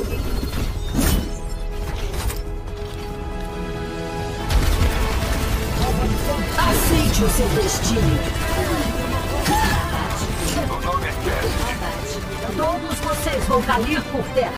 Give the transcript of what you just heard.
Aceite o seu destino. O nome é Cassidy. Todos vocês vão cair por terra.